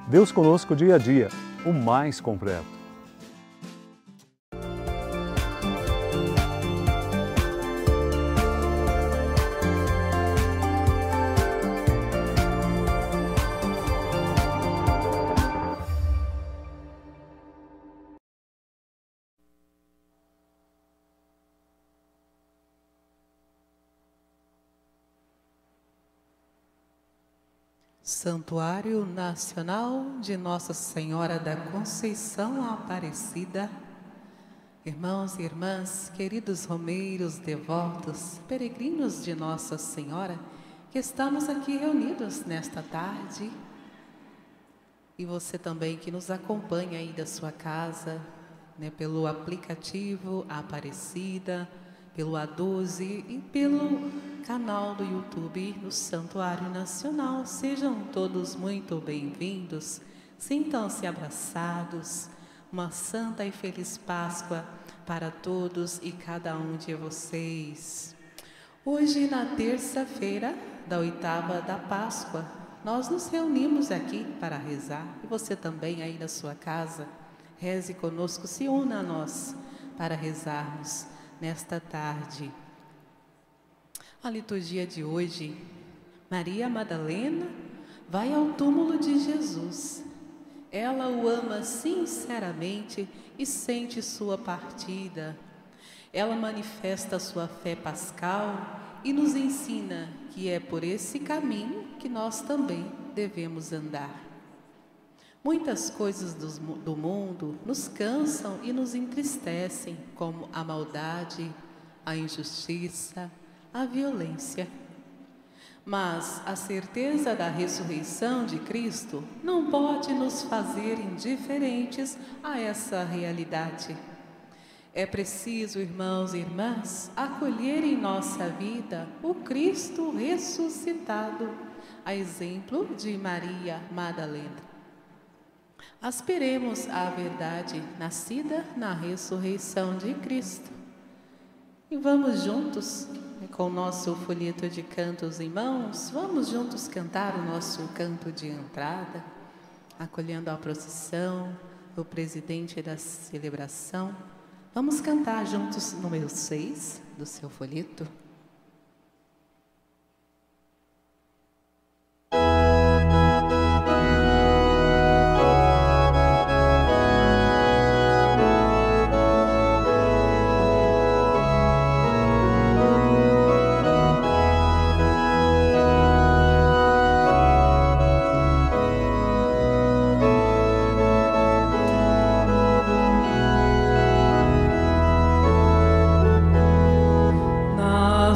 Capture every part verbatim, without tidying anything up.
Deus conosco dia a dia, o mais completo. Santuário Nacional de Nossa Senhora da Conceição Aparecida. Irmãos e irmãs, queridos romeiros, devotos, peregrinos de Nossa Senhora, que estamos aqui reunidos nesta tarde. E você também que nos acompanha aí da sua casa, né, pelo aplicativo Aparecida, pelo A doze e pelo canal do YouTube do Santuário Nacional. Sejam todos muito bem-vindos, sintam-se abraçados. Uma santa e feliz Páscoa para todos e cada um de vocês. Hoje, na terça-feira da oitava da Páscoa, nós nos reunimos aqui para rezar. E você também aí na sua casa, reze conosco, se una a nós para rezarmos nesta tarde. A liturgia de hoje, Maria Madalena vai ao túmulo de Jesus. Ela o ama sinceramente e sente sua partida. Ela manifesta sua fé pascal e nos ensina que é por esse caminho que nós também devemos andar. Muitas coisas do mundo nos cansam e nos entristecem, como a maldade, a injustiça, a violência. Mas a certeza da ressurreição de Cristo não pode nos fazer indiferentes a essa realidade. É preciso, irmãos e irmãs, acolher em nossa vida o Cristo ressuscitado, a exemplo de Maria Madalena. Aspiremos à verdade nascida na ressurreição de Cristo. E vamos juntos, com o nosso folheto de cantos em mãos, vamos juntos cantar o nosso canto de entrada, acolhendo a procissão, o presidente da celebração. Vamos cantar juntos o número seis do seu folheto. Na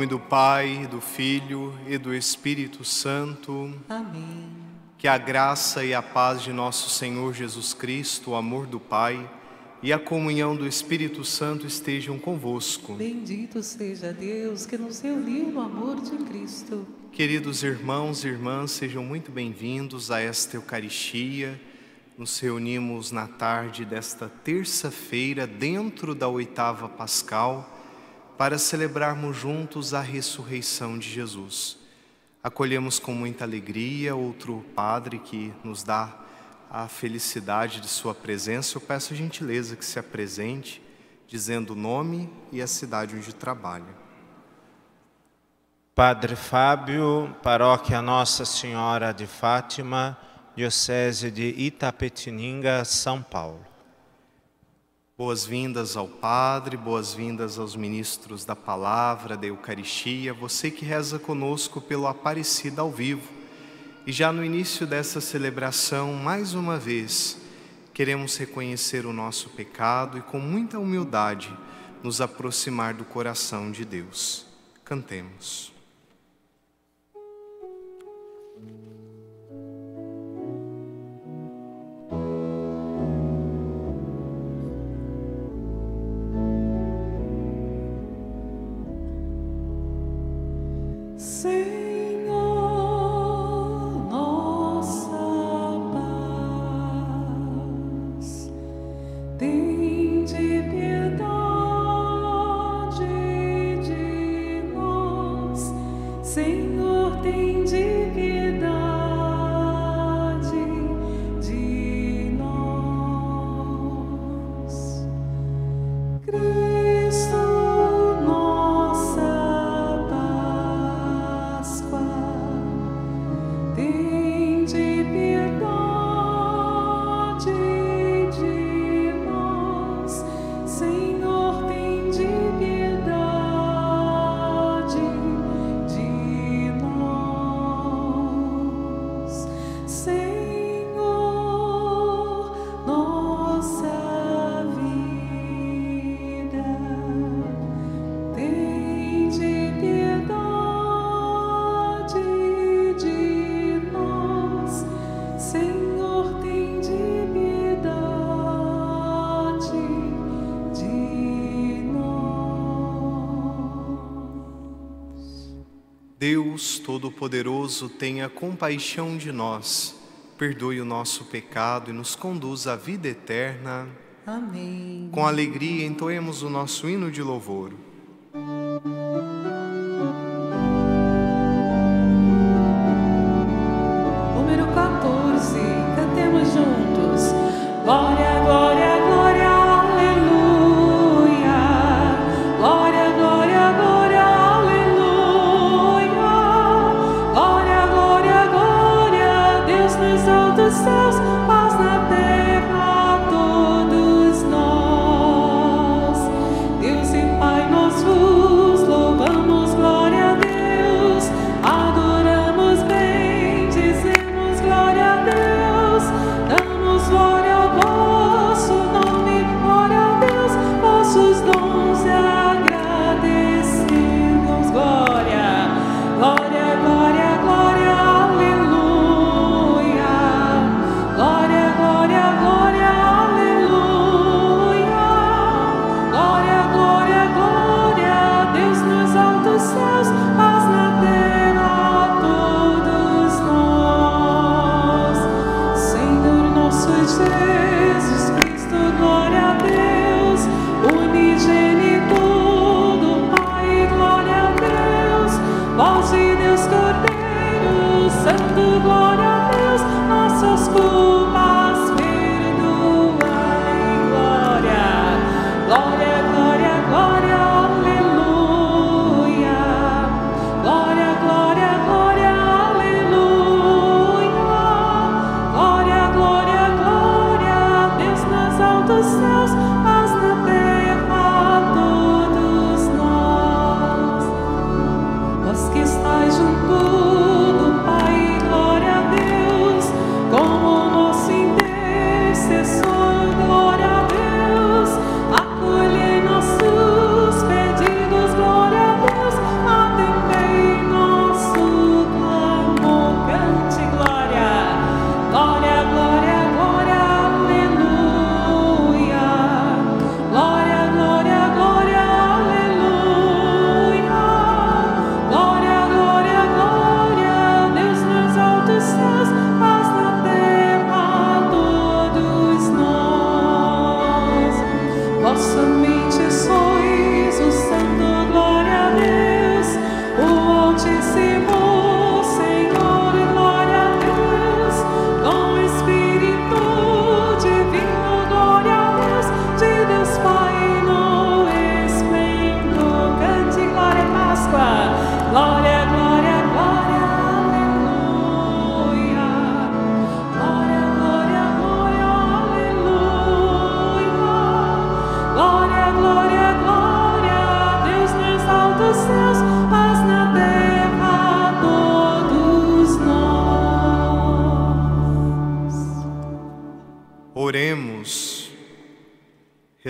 nome do Pai, do Filho e do Espírito Santo. Amém. Que a graça e a paz de nosso Senhor Jesus Cristo, o amor do Pai e a comunhão do Espírito Santo estejam convosco. Bendito seja Deus que nos reuniu no amor de Cristo. Queridos irmãos e irmãs, sejam muito bem-vindos a esta Eucaristia. Nos reunimos na tarde desta terça-feira, dentro da oitava pascal, para celebrarmos juntos a ressurreição de Jesus. Acolhemos com muita alegria outro padre que nos dá a felicidade de sua presença. Eu peço a gentileza que se apresente, dizendo o nome e a cidade onde trabalha. Padre Fábio, Paróquia Nossa Senhora de Fátima, Diocese de Itapetininga, São Paulo. Boas-vindas ao Padre, boas-vindas aos ministros da Palavra, da Eucaristia, você que reza conosco pelo Aparecida ao vivo. E já no início dessa celebração, mais uma vez, queremos reconhecer o nosso pecado e com muita humildade nos aproximar do coração de Deus. Cantemos. Deus Todo-Poderoso, tenha compaixão de nós, perdoe o nosso pecado e nos conduza à vida eterna. Amém. Com alegria entoemos o nosso hino de louvor. Número quatorze, cantemos juntos. Glória, glória, glória, aleluia. Glória, glória, glória, aleluia. Glória, glória, glória, Deus nos altos céus, paz na terra a todos nós. Deus e Pai, nós vos louvamos, glória a Deus. Adoramos bem, dizemos glória a Deus. Damos glória ao vosso nome, glória a Deus, vossos dons agradecemos. Glória, glória, glória, glória, aleluia.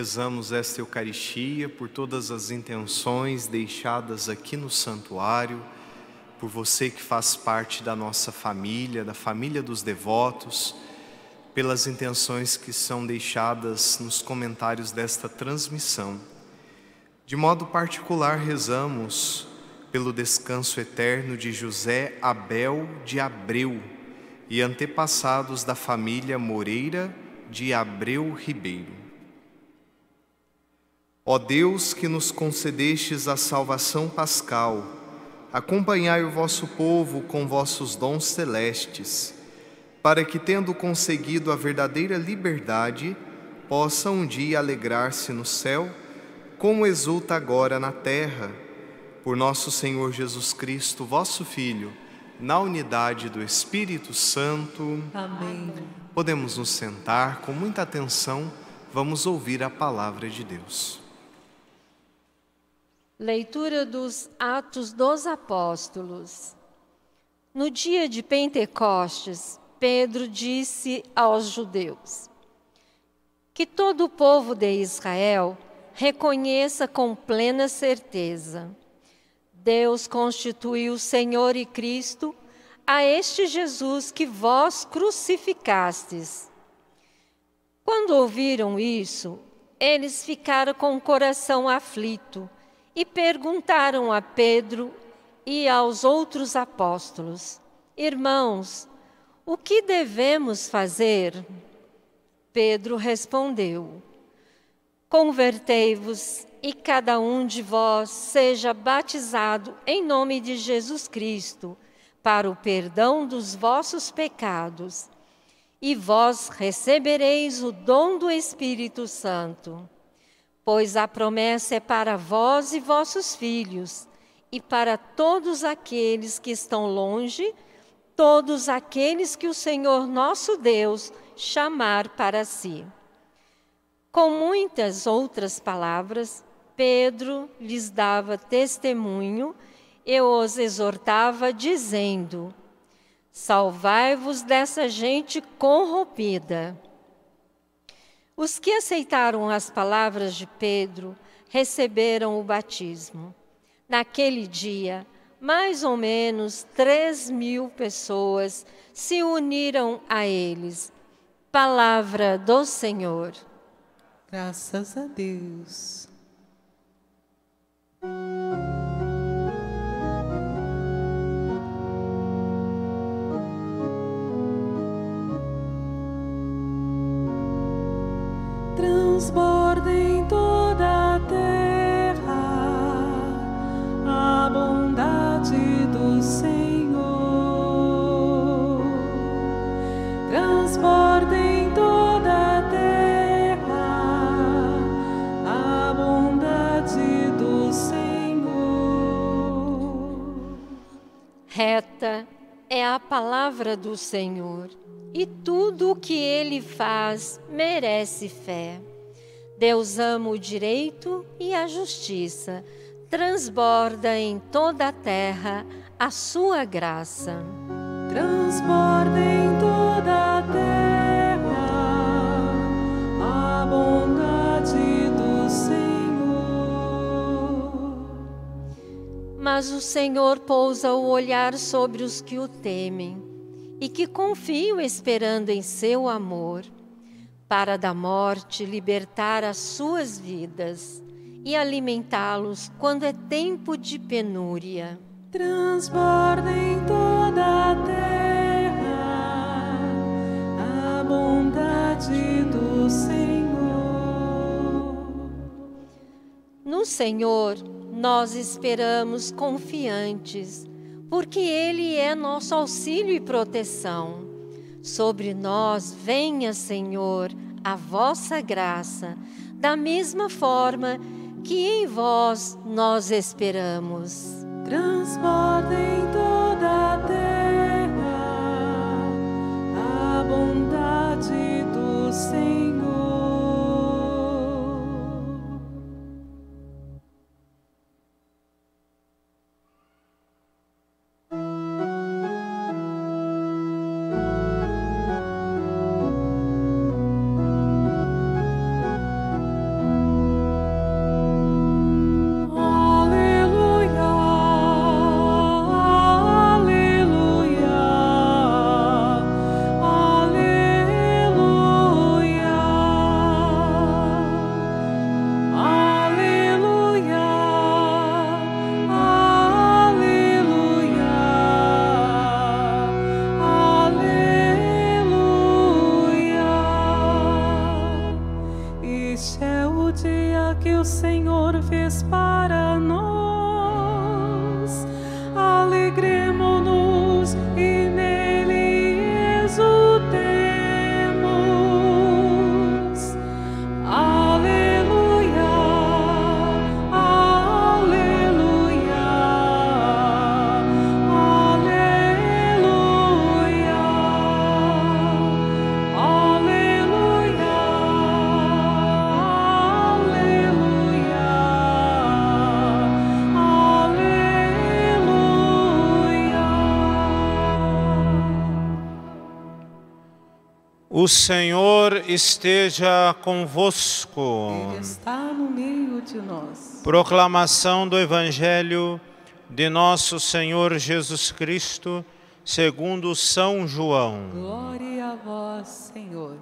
rezamos esta Eucaristia por todas as intenções deixadas aqui no santuário, por você que faz parte da nossa família, da família dos devotos, pelas intenções que são deixadas nos comentários desta transmissão. De modo particular, rezamos pelo descanso eterno de José Abel de Abreu e antepassados da família Moreira de Abreu Ribeiro. Ó Deus, que nos concedestes a salvação pascal, acompanhai o vosso povo com vossos dons celestes, para que, tendo conseguido a verdadeira liberdade, possa um dia alegrar-se no céu, como exulta agora na terra, por nosso Senhor Jesus Cristo, vosso Filho, na unidade do Espírito Santo. Amém. Podemos nos sentar com muita atenção, vamos ouvir a palavra de Deus. Leitura dos Atos dos Apóstolos. No dia de Pentecostes, Pedro disse aos judeus: que todo o povo de Israel reconheça com plena certeza: Deus constituiu Senhor e Cristo a este Jesus que vós crucificastes. Quando ouviram isso, eles ficaram com o coração aflito e perguntaram a Pedro e aos outros apóstolos: irmãos, o que devemos fazer? Pedro respondeu: convertei-vos e cada um de vós seja batizado em nome de Jesus Cristo para o perdão dos vossos pecados, e vós recebereis o dom do Espírito Santo. Pois a promessa é para vós e vossos filhos, e para todos aqueles que estão longe, todos aqueles que o Senhor nosso Deus chamar para si. Com muitas outras palavras, Pedro lhes dava testemunho e os exortava, dizendo: salvai-vos dessa gente corrompida. Os que aceitaram as palavras de Pedro receberam o batismo. Naquele dia, mais ou menos três mil pessoas se uniram a eles. Palavra do Senhor. Graças a Deus. Transborda em toda a terra a bondade do Senhor. Transborda em toda a terra a bondade do Senhor. Reta é a palavra do Senhor, e tudo o que Ele faz merece fé. Deus ama o direito e a justiça, transborda em toda a terra a sua graça. Transborda em toda a terra a bondade do Senhor. Mas o Senhor pousa o olhar sobre os que o temem e que confiam esperando em seu amor, para da morte libertar as suas vidas e alimentá-los quando é tempo de penúria. Transborda em toda a terra a bondade do Senhor. No Senhor nós esperamos confiantes, porque Ele é nosso auxílio e proteção. Sobre nós venha, Senhor, a vossa graça, da mesma forma que em vós nós esperamos. Transborda em toda a terra a bondade do Senhor. O Senhor esteja convosco. Ele está no meio de nós. Proclamação do Evangelho de nosso Senhor Jesus Cristo, segundo São João. Glória a vós, Senhor.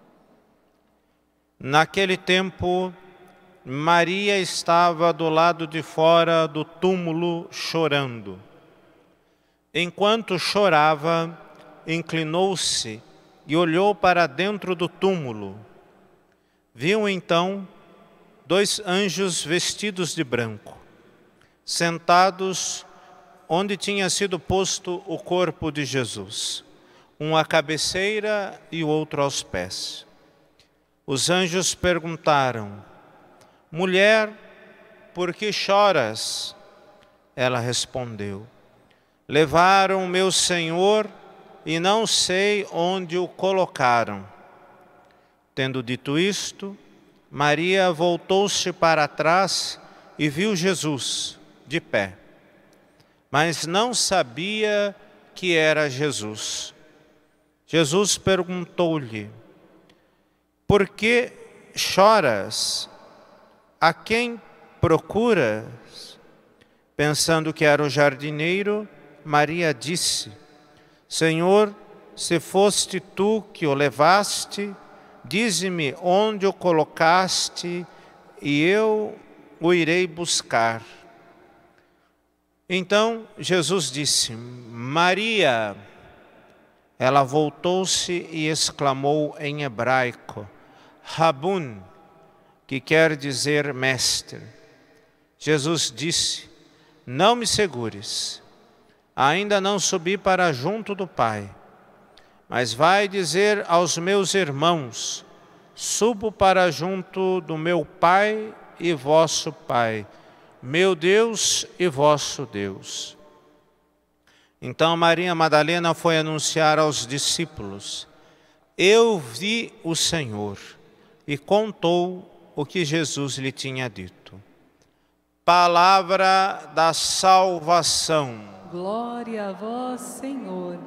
Naquele tempo, Maria estava do lado de fora do túmulo chorando. Enquanto chorava, inclinou-se e olhou para dentro do túmulo. Viu então dois anjos vestidos de branco, sentados onde tinha sido posto o corpo de Jesus, um à cabeceira e o outro aos pés. Os anjos perguntaram: mulher, por que choras? Ela respondeu: levaram meu Senhor e não sei onde o colocaram. Tendo dito isto, Maria voltou-se para trás e viu Jesus de pé, mas não sabia que era Jesus. Jesus perguntou-lhe: por que choras? A quem procuras? Pensando que era o jardineiro, Maria disse: Senhor, se foste tu que o levaste, dize-me onde o colocaste e eu o irei buscar. Então Jesus disse: Maria. Ela voltou-se e exclamou em hebraico: Rabun, que quer dizer mestre. Jesus disse: não me segures. Ainda não subi para junto do Pai, mas vai dizer aos meus irmãos: subo para junto do meu Pai e vosso Pai, meu Deus e vosso Deus. Então Maria Madalena foi anunciar aos discípulos: eu vi o Senhor, e contou o que Jesus lhe tinha dito. Palavra da salvação. Glória a vós, Senhor.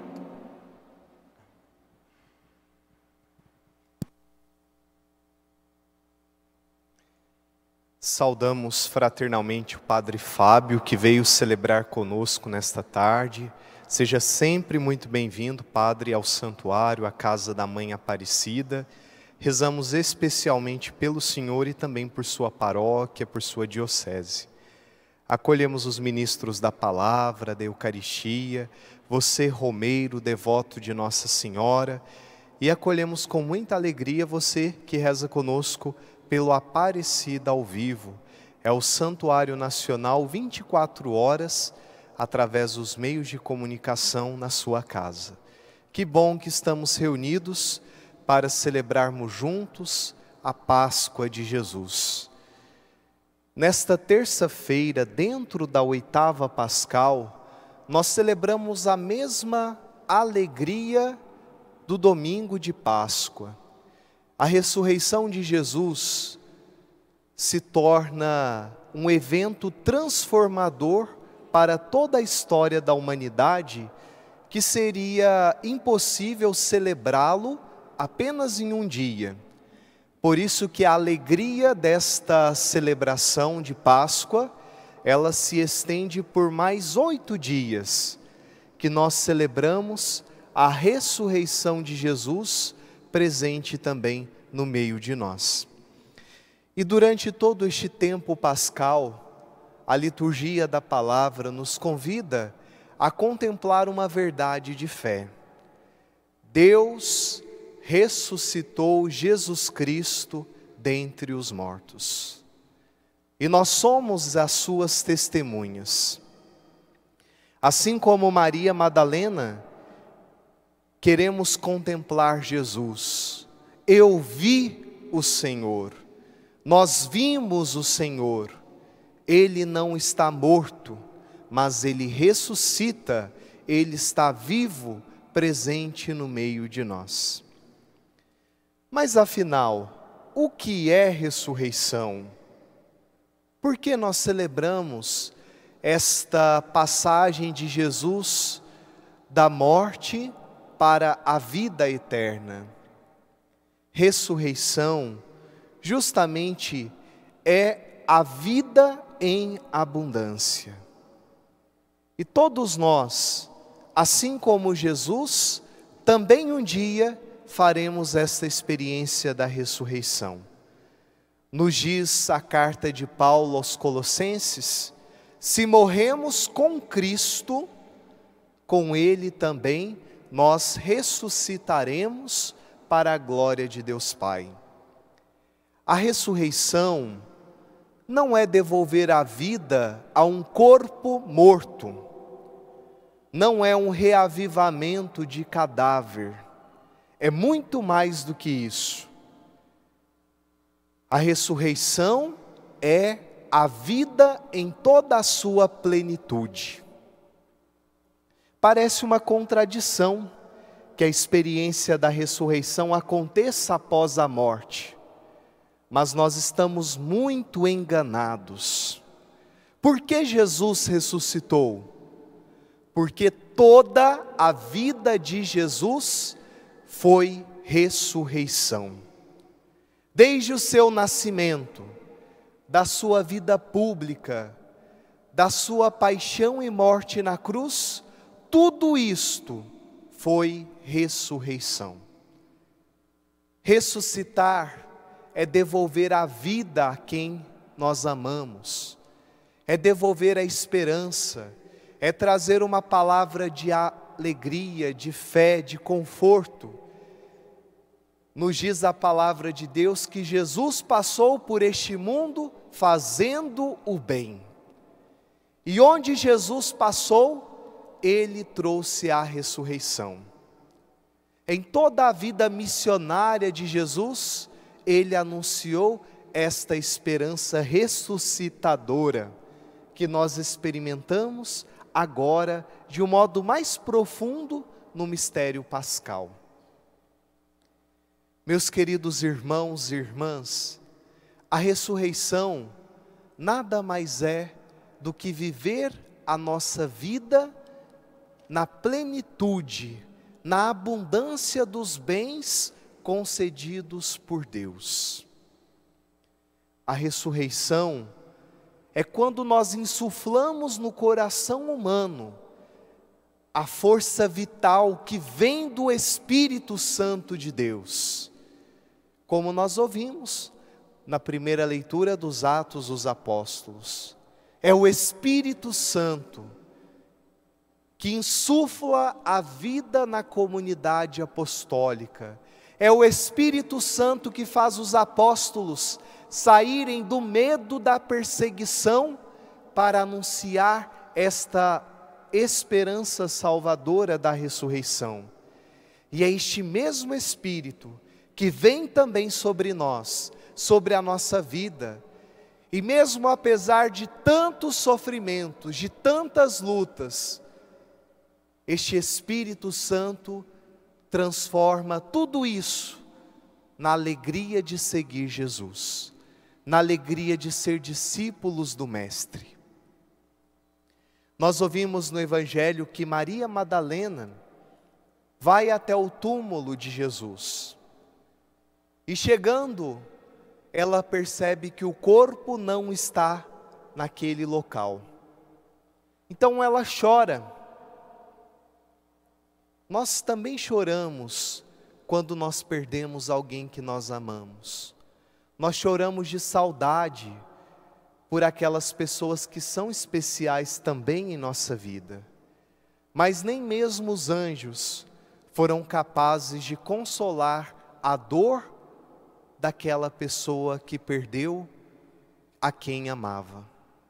Saudamos fraternalmente o Padre Fábio, que veio celebrar conosco nesta tarde. Seja sempre muito bem-vindo, Padre, ao santuário, à casa da Mãe Aparecida. Rezamos especialmente pelo Senhor e também por sua paróquia, por sua diocese. Acolhemos os ministros da palavra, da Eucaristia, você, romeiro, devoto de Nossa Senhora, e acolhemos com muita alegria você que reza conosco pelo Aparecida ao vivo. É o Santuário Nacional vinte e quatro horas, através dos meios de comunicação na sua casa. Que bom que estamos reunidos para celebrarmos juntos a Páscoa de Jesus. Nesta terça-feira, dentro da oitava pascal, nós celebramos a mesma alegria do domingo de Páscoa. A ressurreição de Jesus se torna um evento transformador para toda a história da humanidade, que seria impossível celebrá-lo apenas em um dia. Por isso que a alegria desta celebração de Páscoa, ela se estende por mais oito dias, que nós celebramos a ressurreição de Jesus, presente também no meio de nós. E durante todo este tempo pascal, a liturgia da palavra nos convida a contemplar uma verdade de fé. Deus ressuscitou Jesus Cristo dentre os mortos. E nós somos as suas testemunhas. Assim como Maria Madalena, queremos contemplar Jesus. Eu vi o Senhor. Nós vimos o Senhor. Ele não está morto, mas Ele ressuscita. Ele está vivo, presente no meio de nós. Mas afinal, o que é ressurreição? Por que nós celebramos esta passagem de Jesus da morte para a vida eterna? ressurreição justamente é a vida em abundância. E todos nós, assim como Jesus, também um dia faremos esta experiência da ressurreição. Nos diz a carta de Paulo aos Colossenses: se morremos com Cristo, com Ele também nós ressuscitaremos para a glória de Deus Pai. A ressurreição não é devolver a vida a um corpo morto, não é um reavivamento de cadáver, é muito mais do que isso. A ressurreição é a vida em toda a sua plenitude. Parece uma contradição que a experiência da ressurreição aconteça após a morte, mas nós estamos muito enganados. Por que Jesus ressuscitou? Porque toda a vida de Jesus foi ressurreição. Desde o seu nascimento, da sua vida pública, da sua paixão e morte na cruz, tudo isto foi ressurreição. Ressuscitar é devolver a vida a quem nós amamos, é devolver a esperança, é trazer uma palavra de alegria, de fé, de conforto. Nos diz a palavra de Deus que Jesus passou por este mundo fazendo o bem. E onde Jesus passou, Ele trouxe a ressurreição. Em toda a vida missionária de Jesus, Ele anunciou esta esperança ressuscitadora que nós experimentamos agora de um modo mais profundo no mistério pascal. Meus queridos irmãos e irmãs, a ressurreição nada mais é do que viver a nossa vida na plenitude, na abundância dos bens concedidos por Deus. A ressurreição é quando nós insuflamos no coração humano a força vital que vem do Espírito Santo de Deus. Como nós ouvimos na primeira leitura dos Atos dos Apóstolos. É o Espírito Santo que insufla a vida na comunidade apostólica. É o Espírito Santo que faz os apóstolos saírem do medo da perseguição para anunciar esta esperança salvadora da ressurreição. E é este mesmo Espírito que vem também sobre nós, sobre a nossa vida. E mesmo apesar de tantos sofrimentos, de tantas lutas, este Espírito Santo transforma tudo isso na alegria de seguir Jesus, na alegria de ser discípulos do Mestre. Nós ouvimos no Evangelho que Maria Madalena vai até o túmulo de Jesus. E chegando, ela percebe que o corpo não está naquele local. Então ela chora. Nós também choramos quando nós perdemos alguém que nós amamos. Nós choramos de saudade por aquelas pessoas que são especiais também em nossa vida. Mas nem mesmo os anjos foram capazes de consolar a dor daquela pessoa que perdeu a quem amava.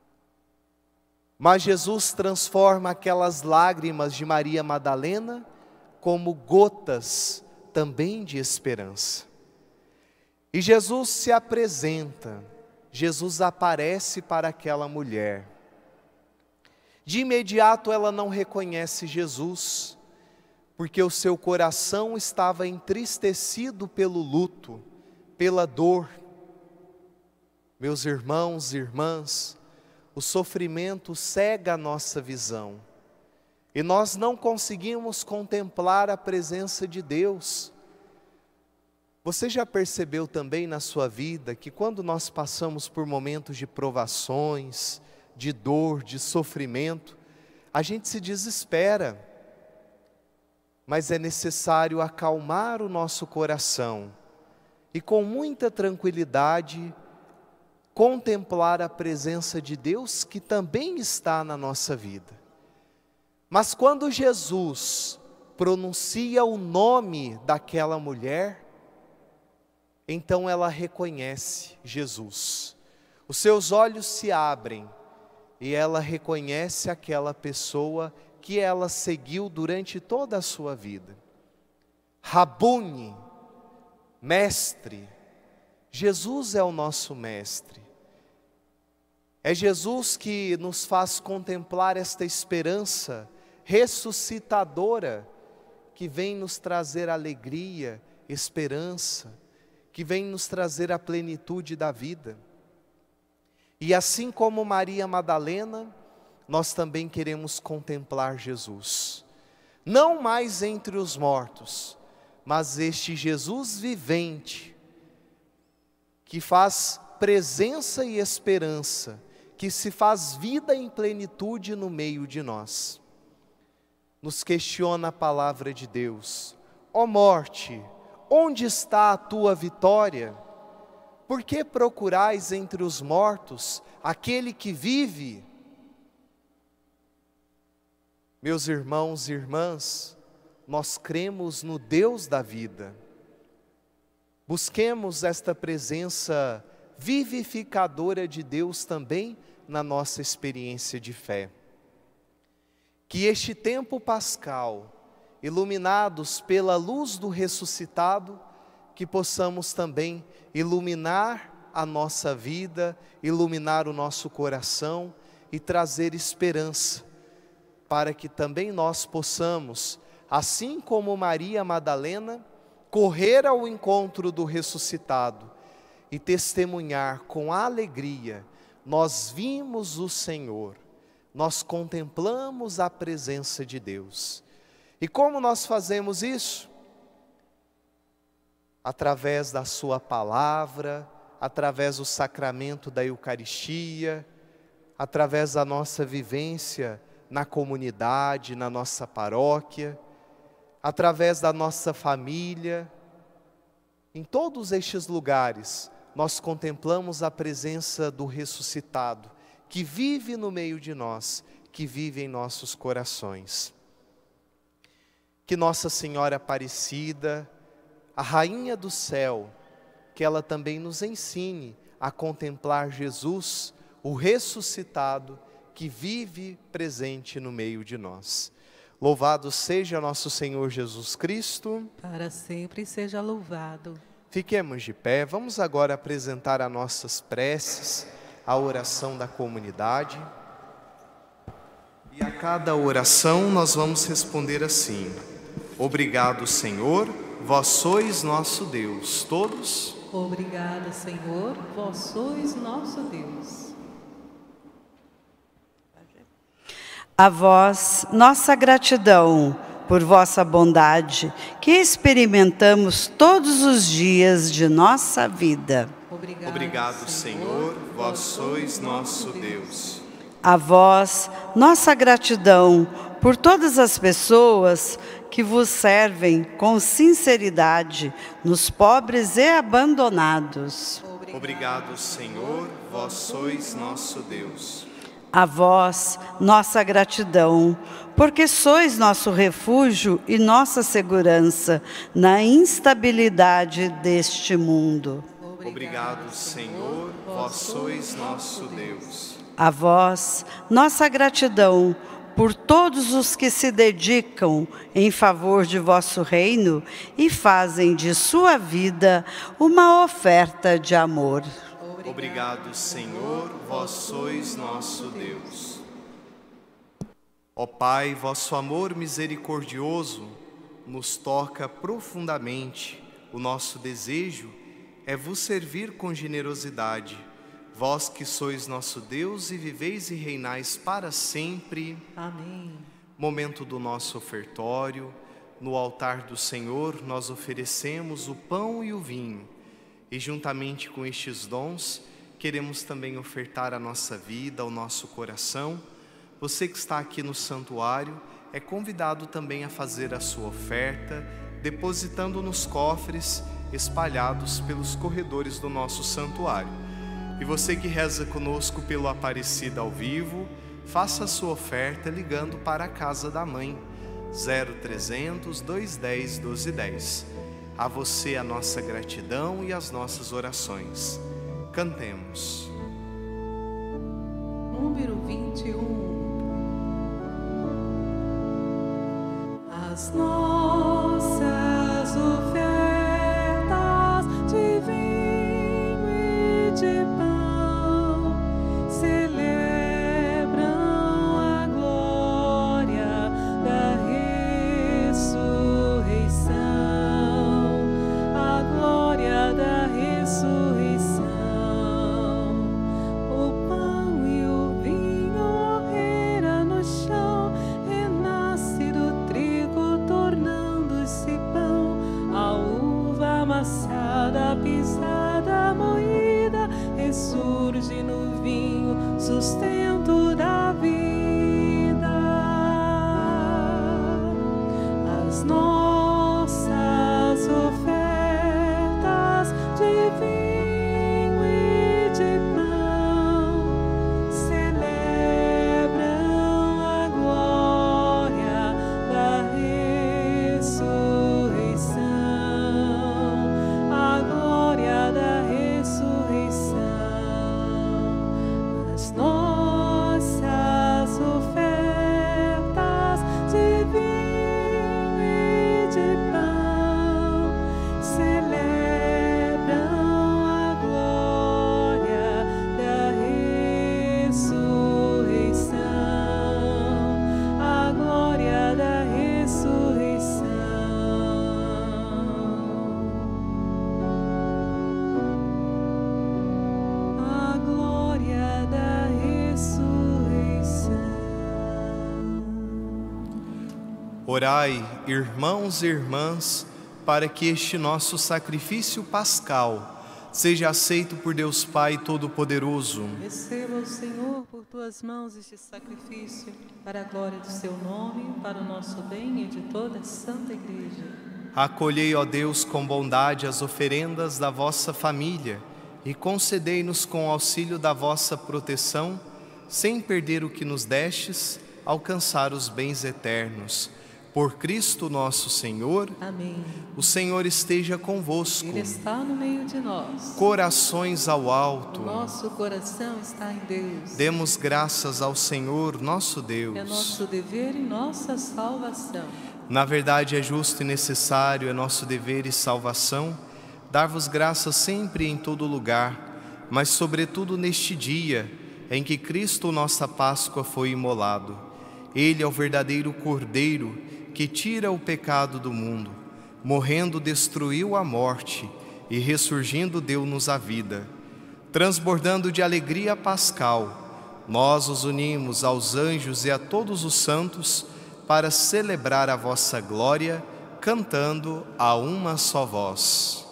Mas Jesus transforma aquelas lágrimas de Maria Madalena como gotas também de esperança. E Jesus se apresenta, Jesus aparece para aquela mulher. De imediato ela não reconhece Jesus, porque o seu coração estava entristecido pelo luto, pela dor. Meus irmãos e irmãs, o sofrimento cega a nossa visão, e nós não conseguimos contemplar a presença de Deus. Você já percebeu também na sua vida que quando nós passamos por momentos de provações, de dor, de sofrimento, a gente se desespera, mas é necessário acalmar o nosso coração e com muita tranquilidade contemplar a presença de Deus que também está na nossa vida. Mas quando Jesus pronuncia o nome daquela mulher, então ela reconhece Jesus. Os seus olhos se abrem e ela reconhece aquela pessoa que ela seguiu durante toda a sua vida. Rabuni, mestre. Jesus é o nosso mestre. É Jesus que nos faz contemplar esta esperança ressuscitadora que vem nos trazer alegria, esperança, que vem nos trazer a plenitude da vida. E assim como Maria Madalena, nós também queremos contemplar Jesus. Não mais entre os mortos, mas este Jesus vivente, que faz presença e esperança, que se faz vida em plenitude no meio de nós. Nos questiona a palavra de Deus: ó morte, onde está a tua vitória? Por que procurais entre os mortos aquele que vive? Meus irmãos e irmãs, nós cremos no Deus da vida. Busquemos esta presença vivificadora de Deus também na nossa experiência de fé. Que este tempo pascal, iluminados pela luz do ressuscitado, que possamos também iluminar a nossa vida, iluminar o nosso coração e trazer esperança, para que também nós possamos, assim como Maria Madalena, correr ao encontro do ressuscitado e testemunhar com alegria: nós vimos o Senhor, nós contemplamos a presença de Deus. E como nós fazemos isso? Através da sua palavra, através do sacramento da Eucaristia, através da nossa vivência na comunidade, na nossa paróquia, através da nossa família. Em todos estes lugares, nós contemplamos a presença do ressuscitado, que vive no meio de nós, que vive em nossos corações. Que Nossa Senhora Aparecida, a Rainha do Céu, que ela também nos ensine a contemplar Jesus, o ressuscitado, que vive presente no meio de nós. Louvado seja nosso Senhor Jesus Cristo. Para sempre seja louvado. Fiquemos de pé, vamos agora apresentar as nossas preces, a oração da comunidade. E a cada oração nós vamos responder assim: obrigado, Senhor, vós sois nosso Deus. Todos? Obrigada, Senhor, vós sois nosso Deus. A vós, nossa gratidão por vossa bondade, que experimentamos todos os dias de nossa vida. Obrigado, Obrigado, Senhor, vós sois nosso Deus. A vós, nossa gratidão por todas as pessoas que vos servem com sinceridade, nos pobres e abandonados. Obrigado, Senhor, vós sois nosso Deus. A vós, nossa gratidão, porque sois nosso refúgio e nossa segurança na instabilidade deste mundo. Obrigado, Senhor, vós sois nosso Deus. A vós, nossa gratidão, por todos os que se dedicam em favor de vosso reino e fazem de sua vida uma oferta de amor. Obrigado, Senhor, vós sois nosso Deus. Ó Pai, vosso amor misericordioso nos toca profundamente. O nosso desejo é vos servir com generosidade. Vós que sois nosso Deus e viveis e reinais para sempre. Amém. Momento do nosso ofertório. no altar do Senhor nós oferecemos o pão e o vinho, e juntamente com estes dons, queremos também ofertar a nossa vida, o nosso coração. Você que está aqui no santuário é convidado também a fazer a sua oferta, depositando nos cofres espalhados pelos corredores do nosso santuário. E você que reza conosco pelo Aparecida ao vivo, faça a sua oferta ligando para a Casa da Mãe, zero trezentos, duzentos e dez, doze dez. A você a nossa gratidão e as nossas orações. Cantemos. Número vinte e um. As nossas ofertas de vinho e de pão celebram a glória da ressurreição, a glória da ressurreição. O pão e o vinho morreram no chão, renasce do trigo, tornando-se pão. A uva amassada, pisada, moída, ressurge no vinho, sustento da vida. As nossas ofertas de vinho e de pão celebram a glória da ressurreição, a glória da ressurreição. As nossas ofertas de vinho e de pão celebram a glória da ressurreição, a glória da ressurreição. A glória da ressurreição. Orai, irmãos e irmãs, para que este nosso sacrifício pascal seja aceito por Deus Pai Todo-Poderoso. Receba o Senhor por tuas mãos este sacrifício, para a glória do seu nome, para o nosso bem e de toda a Santa Igreja. Acolhei, ó Deus, com bondade as oferendas da vossa família e concedei-nos com o auxílio da vossa proteção, sem perder o que nos destes, alcançar os bens eternos. Por Cristo nosso Senhor. Amém. O Senhor esteja convosco. Ele está no meio de nós. Corações ao O alto. nosso coração está em Deus. Demos graças ao Senhor nosso Deus. É nosso dever e nossa salvação. Na verdade é justo e necessário, é nosso dever e salvação, dar-vos graças sempre e em todo lugar, mas sobretudo neste dia em que Cristo, nossa Páscoa, foi imolado. Ele é o verdadeiro Cordeiro que tira o pecado do mundo. Morrendo destruiu a morte e ressurgindo deu-nos a vida. Transbordando de alegria pascal, nós os unimos aos anjos e a todos os santos para celebrar a vossa glória, cantando a uma só voz.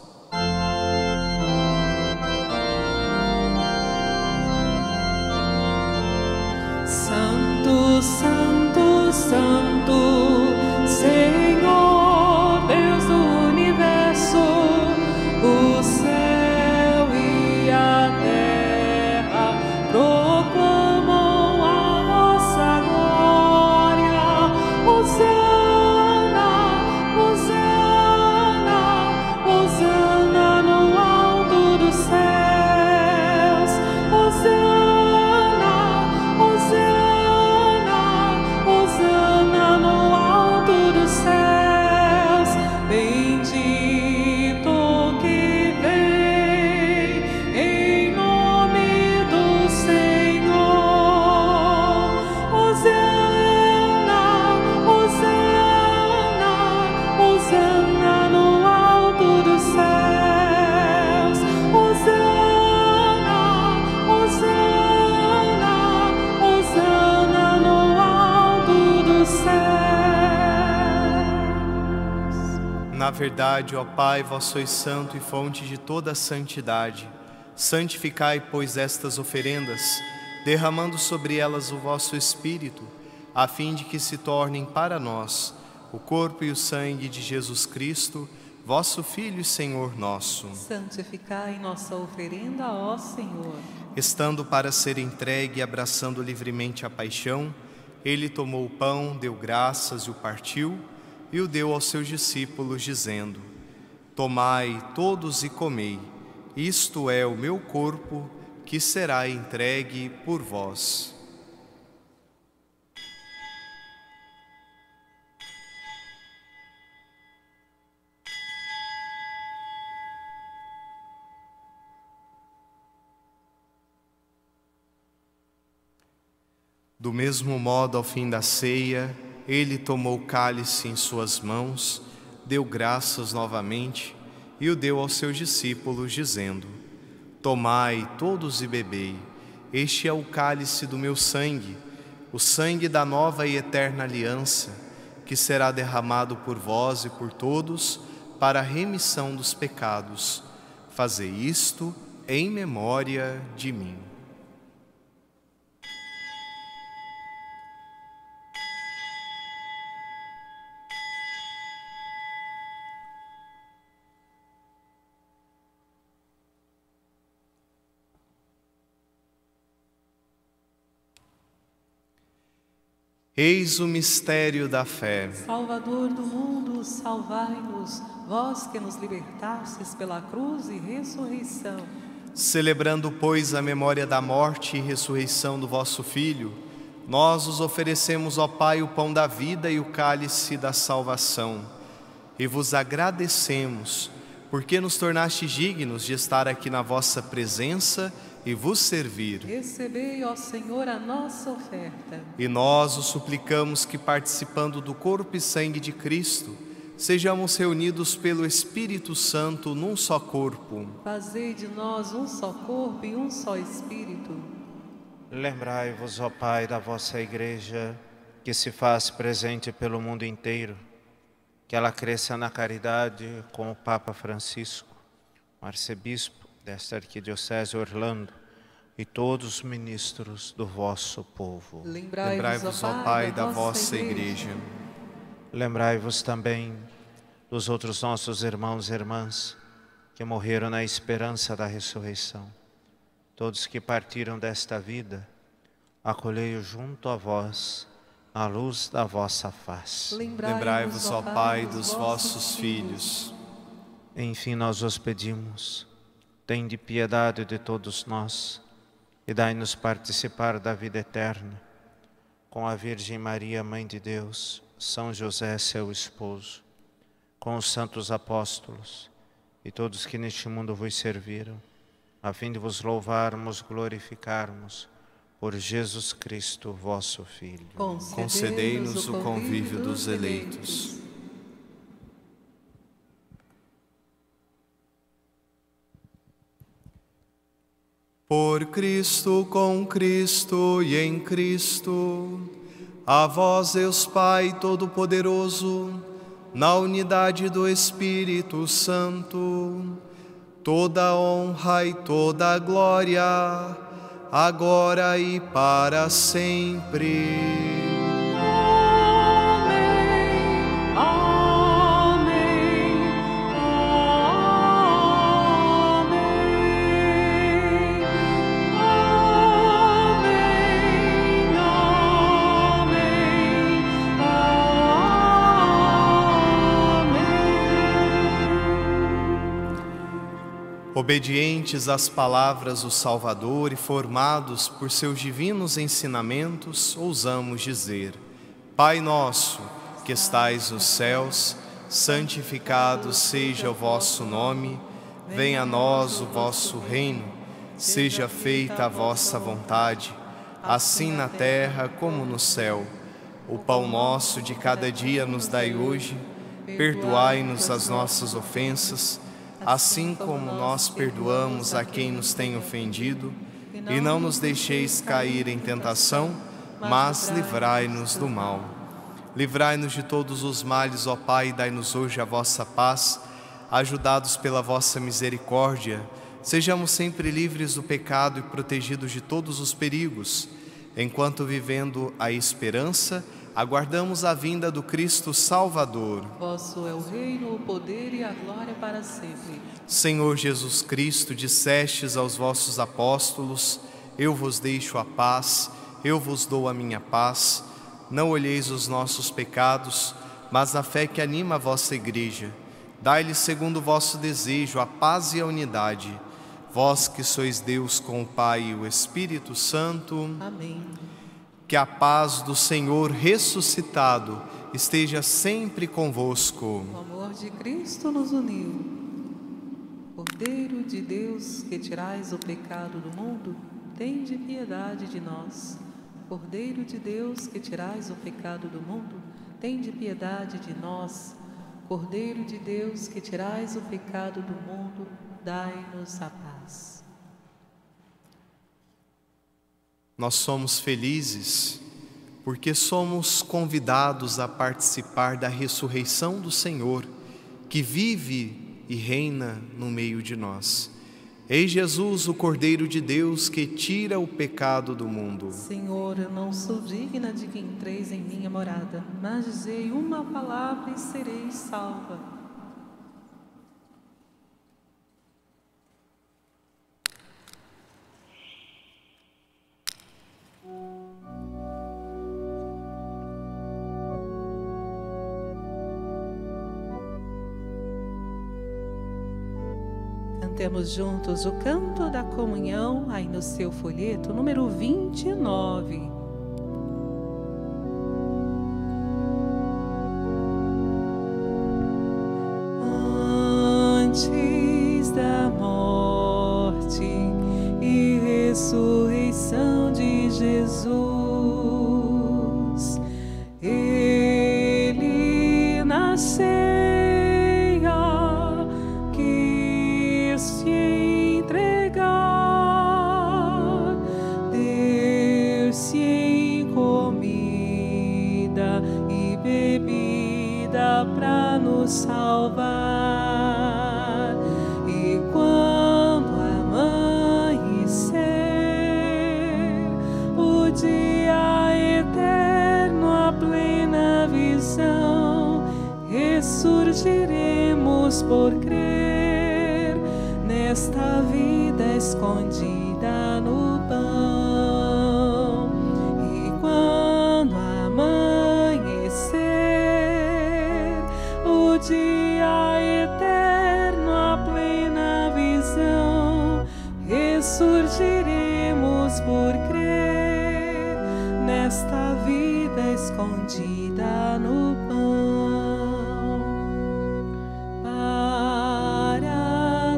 Santo, Santo, Santo, Senhor, Deus do universo, o céu e a terra proclamam a vossa glória. Hosana, Hosana, Hosana no alto dos céus. Hosana, Hosana, Hosana Na verdade, ó Pai, vós sois santo e fonte de toda a santidade. Santificai, pois, estas oferendas, derramando sobre elas o vosso Espírito, a fim de que se tornem para nós o corpo e o sangue de Jesus Cristo, vosso Filho e Senhor nosso. Santificai nossa oferenda, ó Senhor. Estando para ser entregue e abraçando livremente a paixão, ele tomou o pão, deu graças e o partiu, e o deu aos seus discípulos, dizendo: Tomai todos e comei, isto é o meu corpo, que será entregue por vós. Do mesmo modo, ao fim da ceia, ele tomou o cálice em suas mãos, deu graças novamente e o deu aos seus discípulos, dizendo: Tomai todos e bebei, este é o cálice do meu sangue, o sangue da nova e eterna aliança, que será derramado por vós e por todos para a remissão dos pecados. Fazei isto em memória de mim. Eis o mistério da fé. Salvador do mundo, salvai-nos, vós que nos libertastes pela cruz e ressurreição. Celebrando, pois, a memória da morte e ressurreição do vosso Filho, nós os oferecemos, ó Pai, o pão da vida e o cálice da salvação. E vos agradecemos, porque nos tornastes dignos de estar aqui na vossa presença e vos servir. Recebei, ó Senhor, a nossa oferta. E nós os suplicamos que, participando do corpo e sangue de Cristo, sejamos reunidos pelo Espírito Santo num só corpo. Fazei de nós um só corpo e um só Espírito. Lembrai-vos, ó Pai, da vossa Igreja, que se faz presente pelo mundo inteiro, que ela cresça na caridade com o Papa Francisco, o arcebispo desta arquidiocese Orlando e todos os ministros do vosso povo. Lembrai-vos, ó Pai, da vossa Igreja. Lembrai-vos também dos outros nossos irmãos e irmãs que morreram na esperança da ressurreição. Todos que partiram desta vida, acolhei-os junto a vós, à luz da vossa face. Lembrai-vos, ó Pai, dos vossos filhos. Enfim, nós os pedimos, tende piedade de todos nós e dai-nos participar da vida eterna, com a Virgem Maria, Mãe de Deus, São José, seu esposo, com os santos apóstolos e todos que neste mundo vos serviram, a fim de vos louvarmos, glorificarmos, por Jesus Cristo, vosso Filho. Concedei-nos o convívio dos eleitos. Por Cristo, com Cristo e em Cristo, a vós, Deus Pai Todo-Poderoso, na unidade do Espírito Santo, toda a honra e toda a glória, agora e para sempre. Obedientes às palavras do Salvador e formados por seus divinos ensinamentos, ousamos dizer: Pai nosso, que estais nos céus, santificado seja o vosso nome, venha a nós o vosso reino, seja feita a vossa vontade, assim na terra como no céu. O pão nosso de cada dia nos dai hoje, perdoai-nos as nossas ofensas, assim como nós perdoamos a quem nos tem ofendido, e não nos deixeis cair em tentação, mas livrai-nos do mal. Livrai-nos de todos os males, ó Pai, e dai-nos hoje a vossa paz. Ajudados pela vossa misericórdia, sejamos sempre livres do pecado e protegidos de todos os perigos, enquanto vivendo a esperança, aguardamos a vinda do Cristo Salvador. Vosso é o reino, o poder e a glória para sempre. Senhor Jesus Cristo, dissestes aos vossos apóstolos: eu vos deixo a paz, eu vos dou a minha paz. Não olheis os nossos pecados, mas a fé que anima a vossa igreja. Dai-lhe segundo o vosso desejo a paz e a unidade. Vós que sois Deus com o Pai e o Espírito Santo. Amém. Que a paz do Senhor ressuscitado esteja sempre convosco. O amor de Cristo nos uniu. Cordeiro de Deus, que tirais o pecado do mundo, tende piedade de nós. Cordeiro de Deus, que tirais o pecado do mundo, tende piedade de nós. Cordeiro de Deus, que tirais o pecado do mundo, dai-nos a paz. Nós somos felizes porque somos convidados a participar da ressurreição do Senhor, que vive e reina no meio de nós. Eis Jesus, o Cordeiro de Deus, que tira o pecado do mundo. Senhor, eu não sou digna de que entreis em minha morada, mas dizei uma palavra e serei salva. Cantemos juntos o canto da comunhão, aí no seu folheto, número vinte e nove. Antes da morte e ressurreição de Jesus, ele nasceu. Salvar, e quando amanhecer o dia eterno, a plena visão, ressurgiremos por crer nesta vida escondida no pão. E quando amanhecer o dia eterno, a plena visão, ressurgiremos por crer nesta vida escondida no pão. Para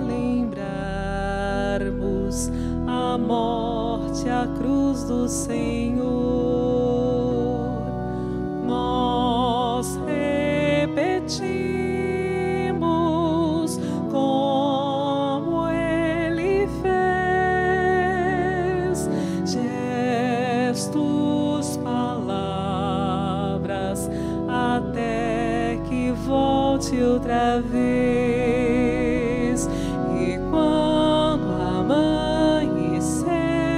lembrarmos a morte, a cruz do Senhor, nós repetimos como ele fez, gestos, palavras, até que volte outra vez. E quando amanhecer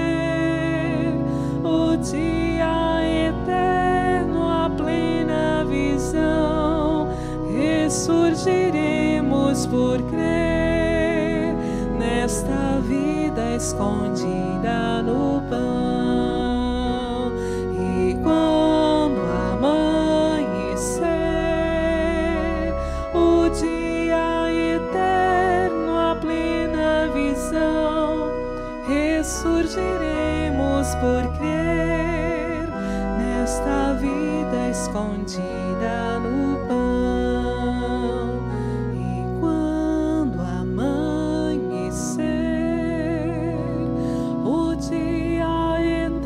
o dia eterno, a plena visão, ressurgiremos por crer nesta vida escondida no pão. E quando amanhecer o dia eterno, a plena visão, ressurgiremos por crer nesta vida escondida no pão. Dia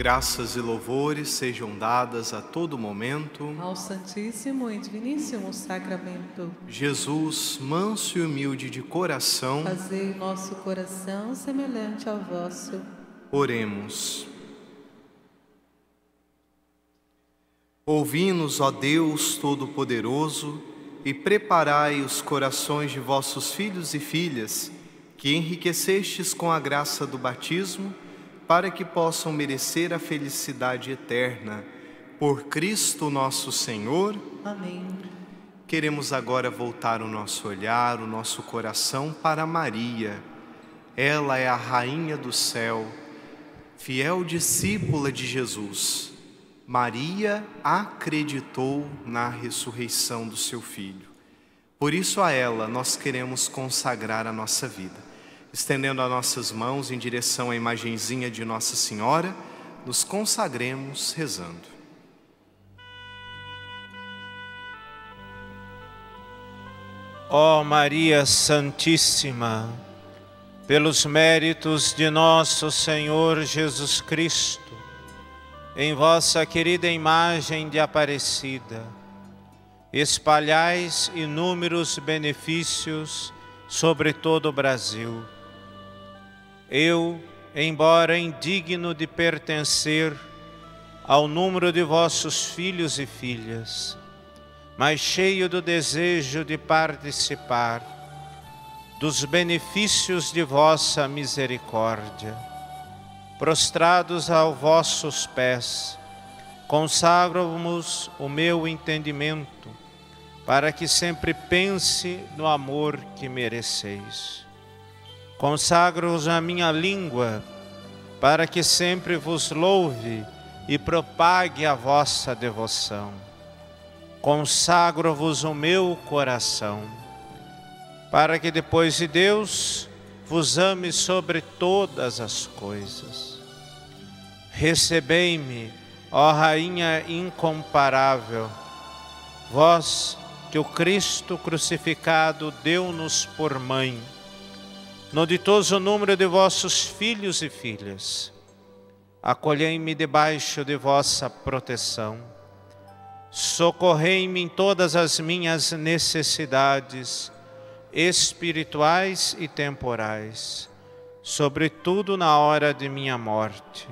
Graças e louvores sejam dadas a todo momento ao Santíssimo e Diviníssimo Sacramento. Jesus, manso e humilde de coração, fazei nosso coração semelhante ao vosso. Oremos. Ouvi-nos, ó Deus Todo-Poderoso, e preparai os corações de vossos filhos e filhas, que enriquecestes com a graça do batismo, para que possam merecer a felicidade eterna. Por Cristo nosso Senhor. Amém. Queremos agora voltar o nosso olhar, o nosso coração para Maria. Ela é a Rainha do céu, fiel discípula de Jesus. Maria acreditou na ressurreição do seu Filho. Por isso a ela nós queremos consagrar a nossa vida. Estendendo as nossas mãos em direção à imagenzinha de Nossa Senhora, nos consagremos rezando. Ó Maria Santíssima, pelos méritos de nosso Senhor Jesus Cristo, em vossa querida imagem de Aparecida, espalhais inúmeros benefícios sobre todo o Brasil. Eu, embora indigno de pertencer ao número de vossos filhos e filhas, mas cheio do desejo de participar dos benefícios de vossa misericórdia, prostrados aos vossos pés, consagro-vos o meu entendimento, para que sempre pense no amor que mereceis. Consagro-vos a minha língua, para que sempre vos louve e propague a vossa devoção. Consagro-vos o meu coração, para que depois de Deus vos ame sobre todas as coisas. Recebei-me, ó Rainha incomparável, vós que o Cristo crucificado deu-nos por mãe, no ditoso número de vossos filhos e filhas. Acolhei-me debaixo de vossa proteção, socorrei-me em todas as minhas necessidades espirituais e temporais, sobretudo na hora de minha morte.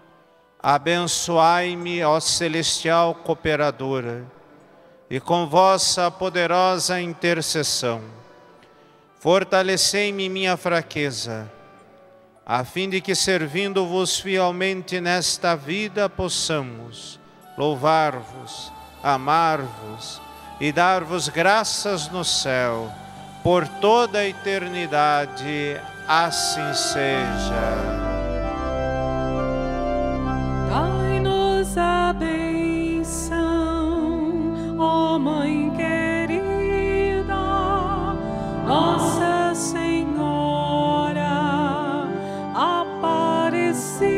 Abençoai-me, ó celestial cooperadora, e com vossa poderosa intercessão, fortalecei-me minha fraqueza, a fim de que, servindo-vos fielmente nesta vida, possamos louvar-vos, amar-vos e dar-vos graças no céu, por toda a eternidade. Assim seja. Dai-nos a bênção, ó Mãe querida, Nossa Senhora Aparecida.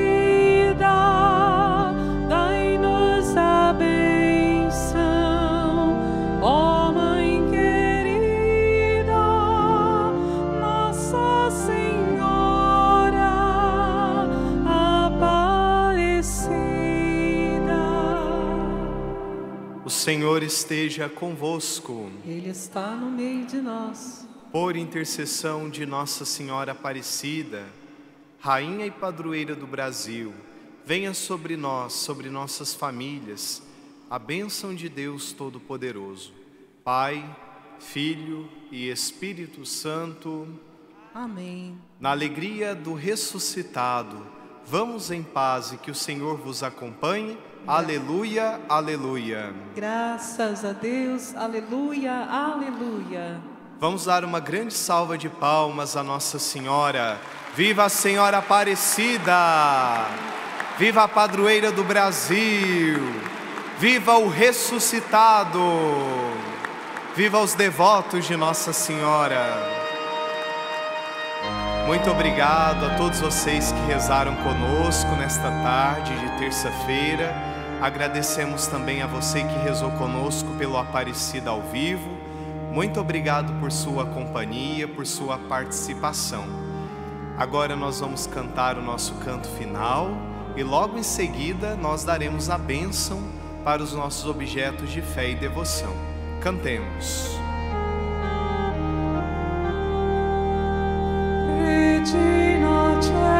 Dai-nos a bênção, ó Mãe querida, Nossa Senhora Aparecida. O Senhor esteja convosco. Ele está no meio de nós. Por intercessão de Nossa Senhora Aparecida, Rainha e Padroeira do Brasil, venha sobre nós, sobre nossas famílias, a bênção de Deus Todo-Poderoso, Pai, Filho e Espírito Santo. Amém. Na alegria do ressuscitado, vamos em paz e que o Senhor vos acompanhe. Aleluia, aleluia. Graças a Deus, aleluia, aleluia. Vamos dar uma grande salva de palmas a Nossa Senhora. Viva a Senhora Aparecida! Viva a Padroeira do Brasil! Viva o ressuscitado! Viva os devotos de Nossa Senhora! Muito obrigado a todos vocês que rezaram conosco nesta tarde de terça-feira. Agradecemos também a você que rezou conosco pelo Aparecida ao vivo. Muito obrigado por sua companhia, por sua participação. Agora nós vamos cantar o nosso canto final e logo em seguida nós daremos a bênção para os nossos objetos de fé e devoção. Cantemos. Regina